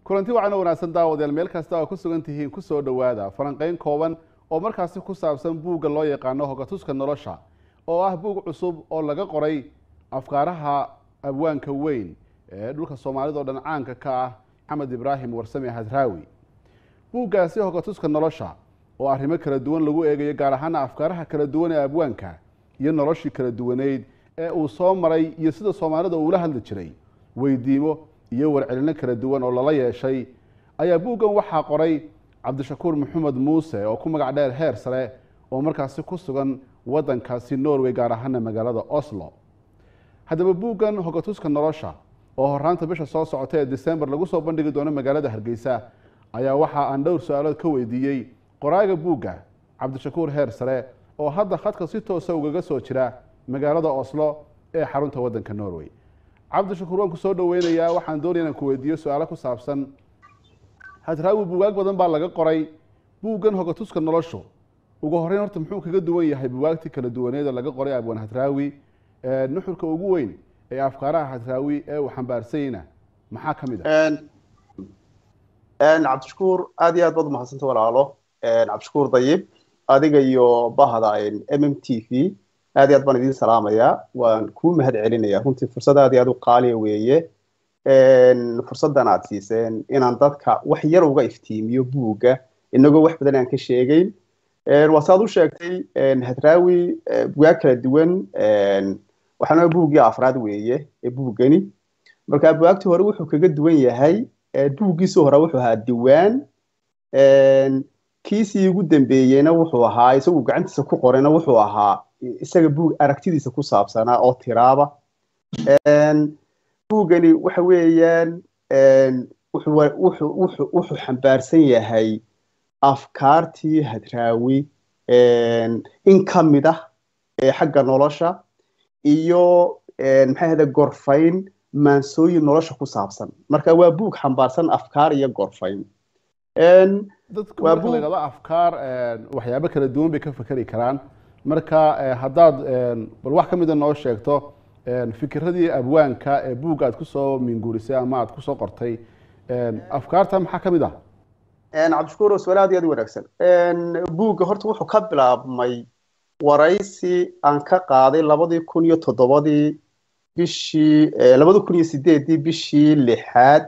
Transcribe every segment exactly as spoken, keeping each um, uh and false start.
kulanti waxaan wanaagsan daawadeel meel kasta oo ku sugan tihiin ku soo dhawaada falanqeyn kooban oo markaasi ku saabsan buugga loo yaqaano Hogatuska Nolosha oo ah buug cusub oo laga qoray afkaaraha abwaanka weyn ee dhulka Soomaalida oo dhan caanka ka ah Maxamed Ibraahim Warsame Hadraawi. buuggaasi Hogatuska Nolosha oo arrimo kala duwan lagu eegayo gaar ahaan afkaaraha kala duwan ee abwaanka iyo noloshii kala duwaneed ee uu soo maray iyo sida Soomaalida uu la hadli jiray weydiimo iyo warcelino kala duwan oo lala yeeshay ayaa buuggan waxaa qoray Cabdishakuur Maxamed Muuse oo ku magac dheer Heersare oo markaasi ku sugan wadankaasi Norway gaar ahaan magaalada Oslo. haddaba buuggan Hogatuska Nolosha oo horaanta bisha soo socotay ee December lagu soo bandhigi doono magaalada Hargeysa ayaa waxa aan dhowr su'aalood ka weydiiyay qoraaga buugga Cabdishakuur Heersare oo hadda khadka si toos ah uga soo jira magaalada Oslo ee xarunta wadanka Norway. Cabdishakuur waan ku soo dhaweynayaa waxaan doonayaa inaan ku weydiiyo su'aalo ku saabsan Hadraawi buugaag badan baa laga qoray buuggan Hogatuska Nolosha ugu horeyn horta muxuu kaga duwan yahay buugaagtii kala duwaneed ee laga qoray Abwaan Hadraawi ee nuxurka ugu weyn ee afkaaraha Hadraawi ee uu xambaarsanayna maxaa kamid ah een Cabdishakuur aad iyo aad baad mahadsantahay walaalo een Cabdishakuur Dayib adiga iyo bahda M M T V aad iyo aad baan idin salaamayaa waan ku mahad celinayaa runtii fursad aad iyo aad u qaali weeye een fursadan aad siiseen inaan dadka wax yar uga iftiimiyo buugga inagoo wax badan aan ka sheegayn een wasaad u sheegtay een Hadraawi buugaag kala duwan een waxaana buuggii afraad weeye ee buuggani marka buugagtii hore wuxuu kaga duwan yahay buuggiisa hore wuxuu ahaa diiwaan een kiisii ugu dambeeyayna wuxuu ahaa isagu gacantiisa ku qorayna wuxuu ahaa isaga buug aragtidiisa ku saabsanaa oo tiraaba een buuggani waxa weeyaan een wuxuu wuxuu wuxuu xambaarsan yahay afkaartii Hadraawi een in kamid ah ee xagga nolosha iyo een maxay ahayd gorfayn maansooyin nolosha ku saabsan marka waa buug xambaarsan afkaar iyo gorfayn een dadku waa buug laga afkaar een waxyaabo kala duwan bay ka fikiri karaan marka haddaad bal wax kamid ah noo sheegto een fikradii abwaanka ee buugga aad ku soo minguurisay ama aad ku soo qortay een afkaarta maxaa kamid ah een Cabdishakuur su'aalaad aad u wanaagsan een buugga horta wuxuu ka bilaabmay wareysi aan ka qaaday labadii kun iyo toddobadii bishii labada kun iyo sideedii bishii lixaad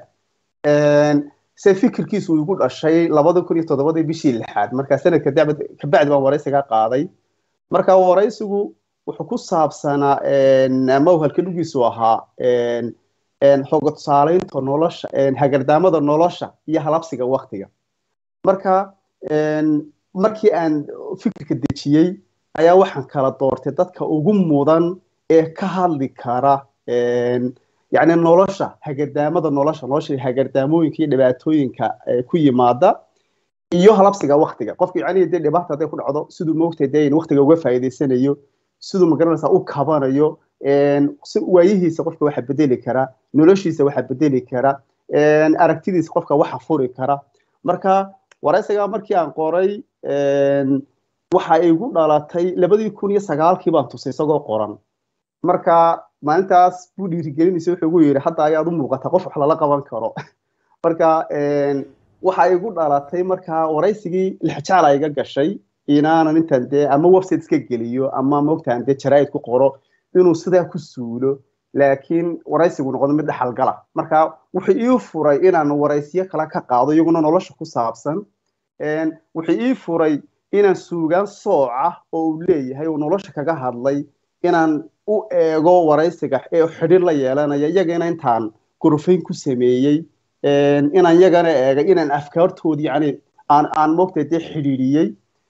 een se fikirkiisu ugu dhashay labada kun iyo toddobadii bishii lixaad marka sanadka ka bacdi baan wareysiga qaaday marka wareysigu wuxuu ku saabsanaa een ama halka dhugiisu ahaa een een hogatusaaleynta nolosha een hagardaamada nolosha iyo halabsiga waqtiga marka een markii aan fikirka dejiyay ayaa waxaan kala doortay dadka ugu mudan ee ka hadli kara een yani nolosha hagardaamada nolosha nolosha hagardaamooyinka iyo dhibaatooyinka ku yimaada iyo halabsiga waqtiga qofka yani dee dhibaato haday ku dhacdo sidoo moogtay dee in waqtiga uga faa'iideysanayo sidoo magaranaysa u kabanayo een si waayihiisa qofka waxa bedeli kara noloshiisa waxa bedeli kara een aragtidiisa qofka waxa furi kara marka wareysiga markii aan qoray een waxa ay igu dhalatay labadii kun iyo sagaalkii baan tusay isagoo qoran marka maalintaas buu dhiirigelinayay wuxuu ugu yiri hadda ayaad u muuqata qof wax la qaban karo marka een waxa igu dhalatay marka wareysigii lixjaal ay iga gashay inaan intaan dee ama website iska geliyo ama moogtaan dee jaraa'id ku qoro inuu sidaa ku suulo laakiin wareysigu noqdo mid dhaxalgala marka wuxuu ii furay inaan wareysiyo kala ka qaado iyaguna nolosha ku saabsan een wuxuu ii furay inaan suugaan sooca oo uu leeyahay oo nolosha kaga hadlay inaan u eego wareysiga ee xidhiir la yeelanaya iyagana intaan gurfayn ku sameeyay een inaan iyagana eego inaan afkaartoodii yani aan aan moogtay dee xidhiiriyay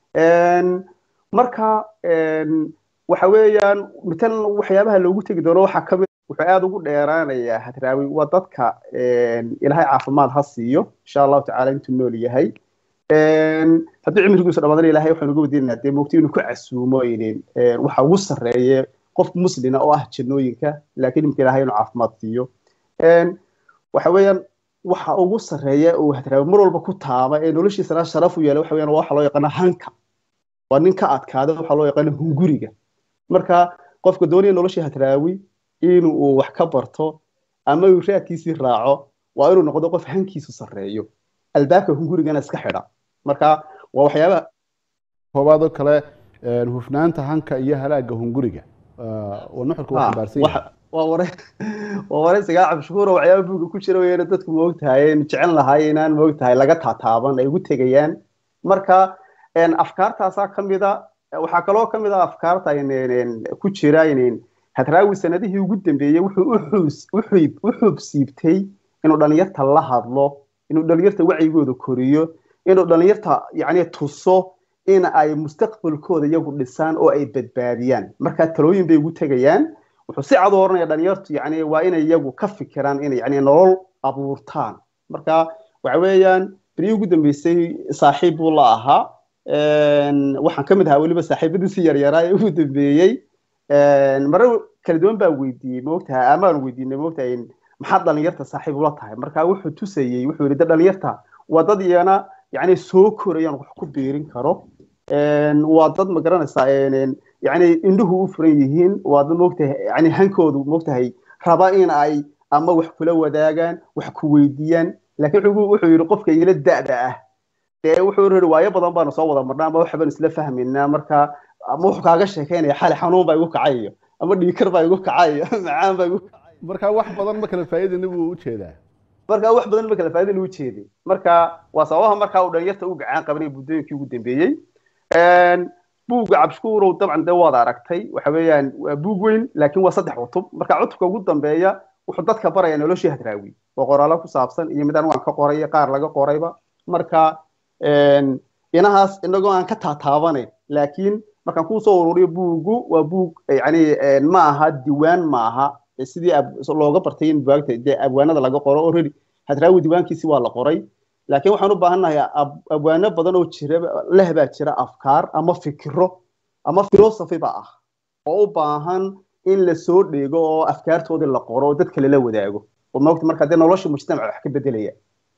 een marka een waxa weeyaan mitan waxyaabaha loogu tagi doono waxa kamid wuxuu aad ugu dheeraanayaa Hadraawi waa dadka een ilaahay caafimaad ha siiyo insha Allah ta'ala intuu nool yahay een haddii cimrigiisu dhamaadana ilaahay waxaan ugu wadiinaa dee moogtay inuu ku casuumo ineen waxa ugu sareeyay qof muslina oo ah jannooyinka laakiin imka ilaahay inuu caafimaad siiyo een waxa weeyaan waxa ugu sareeya oo Hadraawi mar walba ku taaba ee noloshiisa sharaf u yeelay waxa weeyaan waxa loo yaqaan hanka waa nin ka adkaada waxa loo yaqaan hunguriga marka qofka doonaya nolosha Hadraawi inuu wax ka barto ama uu raadkiisii raaco waa inuu noqdo qof hankiisu sareeyo albaabka hungurigana iska xidha marka waa waxyaabaha koobaad oo kale hufnaanta hanka iyo halaaga hunguriga oo nuxurku wax xambaarsan yahay waa waray waa wareysiga Cabdishakuur waxyaabaha buugga ku jira weeyna dadku ma ogtahay in jecel lahaay inaan ma ogtahay laga taataaban ay ugu tagayaan marka een afkaartaasa kamida waxa kaloo kamida afkaarta in ku jira in Hadraawi sanadihii ugu dambeeyay wuxuu u xuus wuxuu wuxuu siibtay inuu dhalinyarta la hadlo inuu dhalinyarta wacigooda koriyo inuu dhalinyarta yaani tuso in ay mustaqbalkooda iyagu dhisaan oo ay badbaadiyaan marka talooyin bay ugu tagayaan wuxuu si cad u oranaya dhalinyartu yaani waa inay iyagu ka fikiraan in yaani nolol abuurtaan marka waxa weeyaan bari ugu dambeysay saaxiib uu la ahaa een waxaan kamid ahaa waliba saaxiibadiisii yar yaraa ee ugu dambeeyay een mar kala duwan baa weydiiyay moogtahay amaan weydiinay moogtahay maxaa dhalinyarta saaxiib ula tahay marka wuxuu tusayay wuxuu yiri dhalinyarta wadad iyana yaani soo korayaan wax ku beerin karo een waa dad ma garanaysaa een yaani indhuhu u furan yihiin waa dad moogtahay yaani hankoodu moogtahay raba in ay ama wax kula wadaagaan wax ku weydiiyaan laakiin wuxuu yiri qofka ila da'da ah ee wuxuu yiri waayo badan baan soo wada marnaa ama wax baan isla fahmaynaa marka ama wax kaaga sheekeynaya xal xanuun baa igu kacayo ama dhiikar baa igu kacayo macaan baa igu marka wax badan ma kala faa'iideyna buu u jeedaa marka wax badan ma kala faa'iideyna u jeeday marka waa sababaha marka uu dhalinyarta u gacan qabanay buddooyinkii ugu dambeeyay een buugga Cabdishakuur dabcan dee waad aragtay waxa weeyaan waa buug weyn laakiin waa saddex cutub marka cutubka ugu dambeeya wuxuu dadka baraya noloshii Hadraawi oo qoraalo ku saabsan iyo midaan waan ka qoray qaar laga qorayba marka een inahaas inagoo aan ka taataabanay laakiin markaan ku soo ururiyo buuggu waa buug yaani ma aha diiwaan ma aha sidii looga bartay in buugta abwaanada laga qoro already Hadraawi diiwaankiisi waa la qoray laakiin waxaan u baahanahay abwaano badan oo jira leh baa jira afkaar ama fikiro ama philosophy ba ah oo u baahan in la soo dhigo oo afkaartooda la qoro oo dadka la wadaago oo maogta marka dee nolosha mujtamaca wax ka bedelaya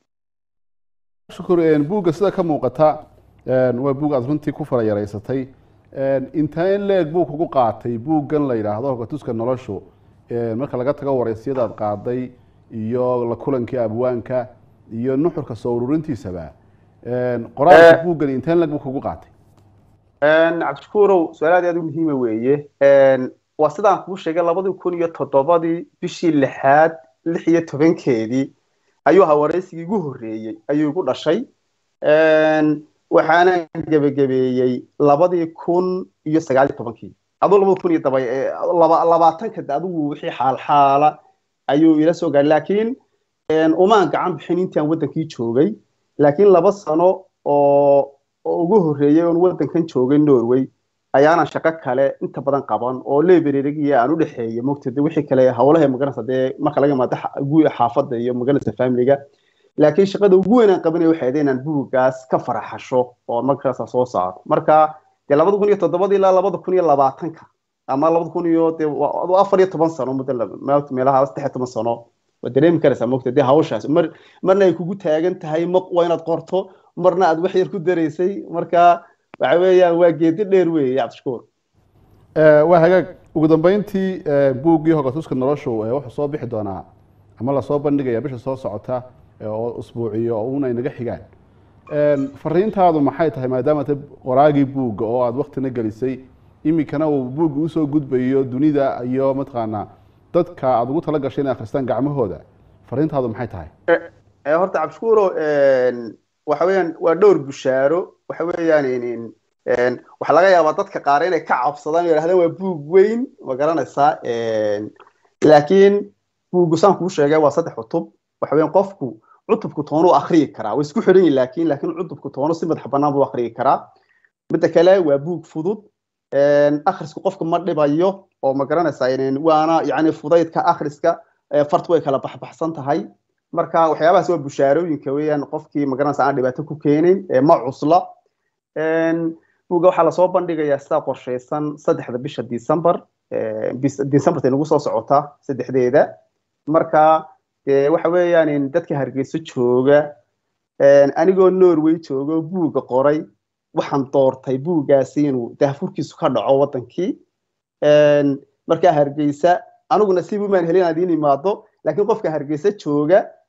shukr een buugga sida ka muuqata een waa buug aad runtii ku farayareysatay een inta in leeg buug ugu qaatay buuggan la yiraahdo Hogatuska Nolosha ee marka laga tago wareysiyada aad qaaday iyo la kulankii abwaanka iyo nuxurka soo ururintiisaba een qoraalka buuggan inta in leeg buug ugu qaatay een Cabdishakuur su'aalaad aad u muhiim ah weeye een waa sidaan ku sheegay laba kun iyo toddoba bishii lixaad lix iyo toban keedii ayuu wareysigii ugu horeeyay ayuu ugu dhashay een waxaana gabagabeeyay laba kun iyo sagaal iyo toban kii adoo laba kun iyo labaatan ka adigu wixii xaal xaala ayuu ila soo gaaray laakiin een uma gacan bixin intaan wadankii joogay laakiin laba sano oo ugu horeeyay oo wadankan joogay Norway ayaana shaqo kale inta badan qaban oo library-ga aan u dhaxeeyay moogtada wixii kale hawlaha magaranaysa dee marka laga maado guud xaafadda iyo magaranaysa family-ga laakiin shaqada ugu weyn aan qabanay waxay ahayd inaan buuggaas ka faraxasho oo markaas soo saaro marka dee laba kun iyo toddoba ilaa laba kun iyo labaatan ka ama laba kun iyo afar iyo toban sano muddo meelaha saddex iyo toban sano wadareemi karaysa moogtada dee hawshaas mar marna ay kugu taagan tahay ma waa inaad qorto marna aad wax yar ku dareysay marka waxa weeyaan waa geedi dheer weey Cabdishakuur ee waa hagaag ugu dambeyntii buuggii Hogatuska Nolosha ee wuxuu soo bixi doonaa ama la soo bandhigaya bisha soo socota oo usbuuciyo oo una inaga xigaan een fariintaadu maxay tahay maadaama aad qoraagii buugga oo aad waqtina galisay imikana uu buuggu u soo gudbayo dunida iyo matqaana dadka aad ugu tala gashay in akhristaan gacmahooda fariintaadu maxay tahay ee horta Cabdishakuur een waxa weeyaan waa dhowr bushaaro waxa weeyaan in een waxa laga yaabaa dadka qaar inay ka cabsadaan oo yiraahdaan waa buug weyn ma garanaysaa een laakiin buuggu saan ku sheegay waa saddex cutub waxa weeyaan qofku cutubku toonu akhriyi karaa way isku xiran yihiin laakiin laakiin cutubku toonu si madax bannaan buu akhriyi karaa midda kale waa buug fudud een akhrisku qofka ma dhibayo oo ma garanaysaa in waana yaani fudaydka akhriska fartu way kala baxbaxsan tahay marka waxyaabahaas waa bushaarooyinka weeyaan qofkii ma garanaysaa aan dhibaato ku keenin ee ma cusla een buugga waxa la soo bandhigayaa sida qorsheysan saddexda bisha December ee December ay nagu soo socota saddexdeeda marka ee waxa weeyaan in dadka Hargeysa jooga een anigoo Norway joogo buugga qoray waxaan doortay buuggaasi inuu daafurkiisu ka dhaco wadankii een marka Hargeysa anigu nasiib uma helin adii imaado laakiin qofka Hargeysa jooga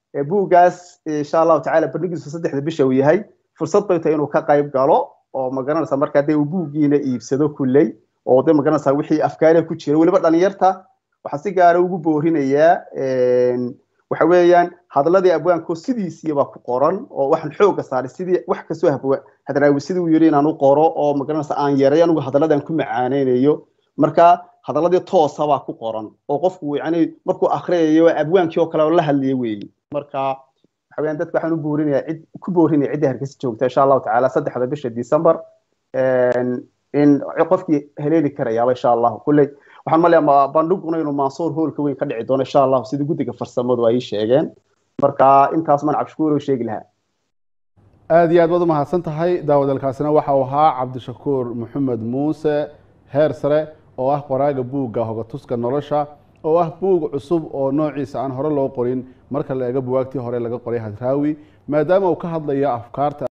buuggaas insha allahu tacaala bandhigiisu saddexda bisha uu yahay fursad bay tahay inuu ka qayb galo oo magaranaysa markaa dee uu buuggiina iibsado kulley oo dee magaranaysa wixii afkaariga ku jira weliba dhalinyarta waxaa si gaara ugu boorinayaa waxa weeyaan hadalladii abwaanku sidiisii baa ku qoran oo waxaan xooga saaray sidii wax ka soo habwa hadraawi sidii uu yiri inaan u qoro oo magaranaysa aan yaray anigu hadalladan ku macaaneynayo marka hadalladii toosa baa ku qoran oo qofku yacni markuu akhriyayo abwaankii oo kale la hadlayay weeyii marka waxa weeyaan dadka waxaan u boorinayaa cid ku boorinaya cidda Hargeysa joogta insha Allah tacaala saddexda bisha December in qofkii heleeli karaya insha Allah kulley waxaan maleeyaa bandhiguna inuu Mansour hoolka weyn ka dhici doono insha Allah sidii guddiga farsamadu ay sheegeen marka intaas man Cabdishakuur oo sheegi lahaa aad iyo aad baad u mahadsan tahay daawadalkaasina waxa uu ahaa Cabdishakuur Maxamed Muuse Heersare oo ah qoraaga buugga Hogatuska Nolosha oo ah buug cusub oo noociisa aan hore loo qorin marka la eego buugagtii hore laga qoray Hadraawi maadaama uu ka hadlayo afkaarta